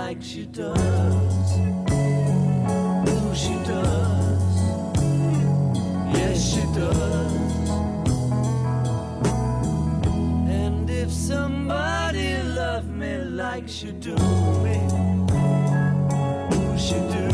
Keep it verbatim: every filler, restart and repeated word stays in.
like she does. Ooh, she does. Yes, she does. And if somebody loved me like she do me, ooh, she do.